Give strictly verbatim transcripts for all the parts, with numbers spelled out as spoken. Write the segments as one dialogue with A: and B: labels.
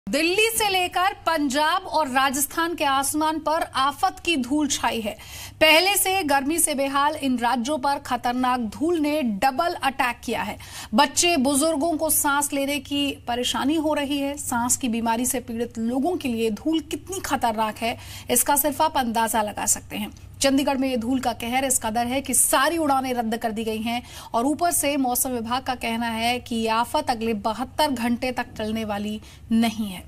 A: दिल्ली से लेकर पंजाब और राजस्थान के आसमान पर आफत की धूल छाई है। पहले से गर्मी से बेहाल इन राज्यों पर खतरनाक धूल ने डबल अटैक किया है। बच्चे बुजुर्गों को सांस लेने की परेशानी हो रही है। सांस की बीमारी से पीड़ित लोगों के लिए धूल कितनी खतरनाक है, इसका सिर्फ आप अंदाजा लगा सकते हैं। चंडीगढ़ में ये धूल का कहर इस कदर है कि सारी उड़ानें रद्द कर दी गई हैं और ऊपर से मौसम विभाग का कहना है कि ये आफत अगले बहत्तर घंटे तक चलने वाली नहीं है।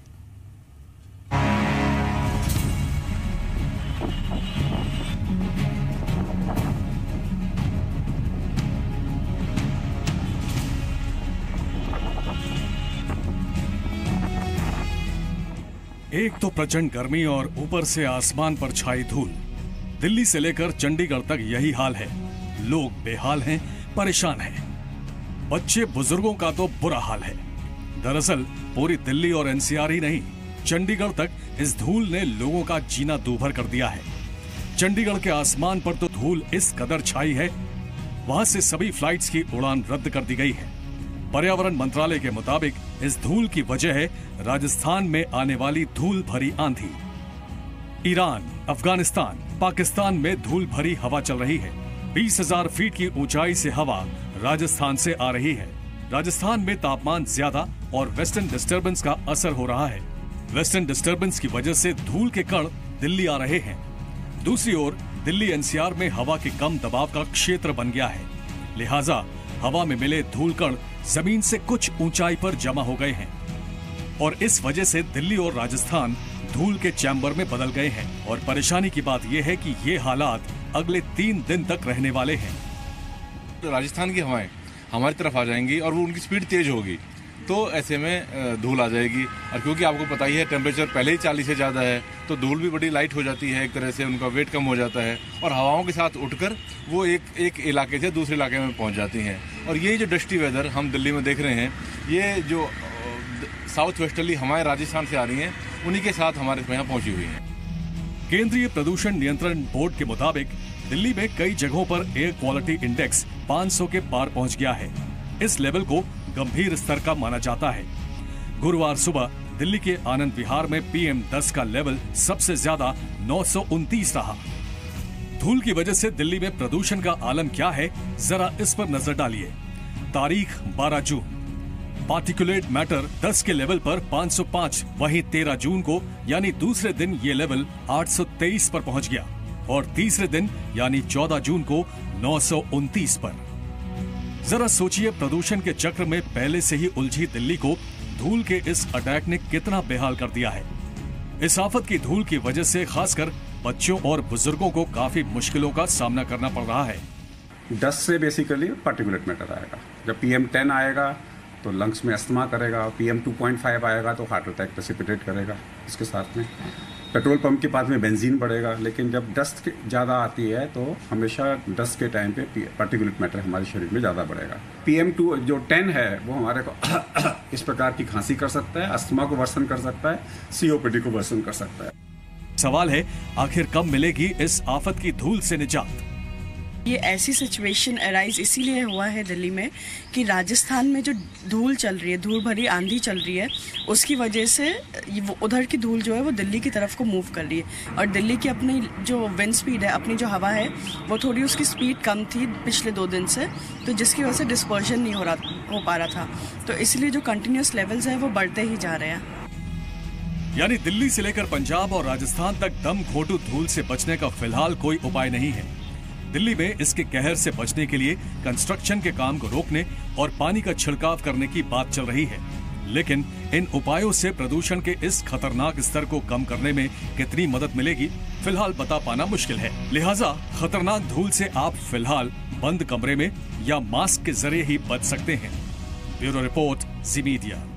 B: एक तो प्रचंड गर्मी और ऊपर से आसमान पर छाई धूल। दिल्ली से लेकर चंडीगढ़ तक यही हाल है। लोग बेहाल हैं, परेशान हैं। बच्चे बुजुर्गों का तो बुरा हाल है। दरअसल पूरी दिल्ली और एनसीआर ही नहीं, चंडीगढ़ तक इस धूल ने लोगों का जीना दूभर कर दिया है। चंडीगढ़ के आसमान पर तो धूल इस कदर छाई है, वहां से सभी फ्लाइट्स की उड़ान रद्द कर दी गई है। पर्यावरण मंत्रालय के मुताबिक इस धूल की वजह है राजस्थान में आने वाली धूल भरी आंधी। ईरान, अफगानिस्तान, पाकिस्तान में धूल भरी हवा चल रही है। बीस हजार फीट की ऊंचाई से हवा राजस्थान से आ रही है। राजस्थान में तापमान ज्यादा और वेस्टर्न डिस्टर्बेंस का असर हो रहा है। वेस्टर्न डिस्टर्बेंस की वजह से धूल के कण दिल्ली आ रहे हैं। दूसरी ओर दिल्ली एनसीआर में हवा के कम दबाव का क्षेत्र बन गया है, लिहाजा हवा में मिले धूल कण जमीन से कुछ ऊंचाई पर जमा हो गए हैं और इस वजह से दिल्ली और राजस्थान धूल के चैम्बर में बदल गए हैं। और परेशानी की बात यह है कि ये हालात अगले तीन दिन तक रहने वाले हैं।
C: राजस्थान की हवाएं हमारी तरफ आ जाएंगी और वो उनकी स्पीड तेज होगी, तो ऐसे में धूल आ जाएगी। और क्योंकि आपको पता ही है टेम्परेचर पहले ही चालीस से ज़्यादा है, तो धूल भी बड़ी लाइट हो जाती है, एक तरह से उनका वेट कम हो जाता है और हवाओं के साथ उठकर वो एक एक इलाके से दूसरे इलाके में पहुंच जाती हैं। और ये जो डस्टी वेदर हम दिल्ली में देख रहे हैं, ये जो साउथ वेस्टर्ली हवाएं राजस्थान से आ रही हैं, उन्हीं के साथ हमारे यहाँ पहुंची हुई हैं।
B: केंद्रीय प्रदूषण नियंत्रण बोर्ड के मुताबिक दिल्ली में कई जगहों पर एयर क्वालिटी इंडेक्स पाँच सौ के पार पहुंच गया है। इस लेवल को गंभीर स्तर का माना जाता है। गुरुवार सुबह दिल्ली के आनंद विहार में पीएम दस का लेवल सबसे ज्यादा नौ सौ उनतीस रहा। धूल की वजह से दिल्ली में प्रदूषण का आलम क्या है, जरा इस पर नजर डालिए। तारीख बारह जून, पार्टिकुलेट मैटर दस के लेवल पर पाँच सौ पाँच, वहीं तेरह जून को यानी दूसरे दिन ये लेवल आठ सौ तेईस पर पहुंच गया और तीसरे दिन यानी चौदह जून को नौ सौ उनतीस पर। जरा सोचिए, प्रदूषण के चक्र में पहले से ही उलझी दिल्ली को धूल के इस अटैक ने कितना बेहाल कर दिया है। इस आफत की धूल की वजह से खासकर बच्चों और बुजुर्गों को काफी मुश्किलों का सामना करना पड़ रहा है।
D: दस से बेसिकली पार्टिकुलेट मैटर आएगा। जब पीएम टेन आएगा तो लंग्स में अस्थमा करेगा, पीएम टू पॉइंट फाइव आएगा तो हार्ट अटैक प्रेसिपिटेट करेगा। इसके साथ में पेट्रोल पंप के पास में बेंजीन बढ़ेगा। लेकिन जब डस्ट ज़्यादा आती है तो हमेशा डस्ट के टाइम पे पार्टिकुलेट मैटर हमारे शरीर में ज़्यादा बढ़ेगा। पीएम टू जो टेन है वो हमारे को इस प्रकार की खांसी कर सकता है, अस्थमा को वर्सन कर सकता है, सीओपीडी को वर्सन कर सकता है।
B: सवाल है, आखिर कब मिलेगी इस आफत की धूल से निजात?
E: ये ऐसी सिचुएशन अराइज इसीलिए हुआ है दिल्ली में कि राजस्थान में जो धूल चल रही है, धूल भरी आंधी चल रही है, उसकी वजह से वो उधर की धूल जो है वो दिल्ली की तरफ को मूव कर रही है। और दिल्ली की अपनी जो विंड स्पीड है, अपनी जो हवा है, वो थोड़ी उसकी स्पीड कम थी पिछले दो दिन से, तो जिसकी वजह से डिस्पर्जन नहीं हो रहा हो पा रहा था। तो इसलिए जो कंटिन्यूस लेवल्स है वो बढ़ते ही जा रहे हैं।
B: यानी दिल्ली से लेकर पंजाब और राजस्थान तक दम घोंटू धूल से बचने का फिलहाल कोई उपाय नहीं है। दिल्ली में इसके कहर से बचने के लिए कंस्ट्रक्शन के काम को रोकने और पानी का छिड़काव करने की बात चल रही है, लेकिन इन उपायों से प्रदूषण के इस खतरनाक स्तर को कम करने में कितनी मदद मिलेगी, फिलहाल बता पाना मुश्किल है। लिहाजा खतरनाक धूल से आप फिलहाल बंद कमरे में या मास्क के जरिए ही बच सकते हैं। Bureau report, Zee media.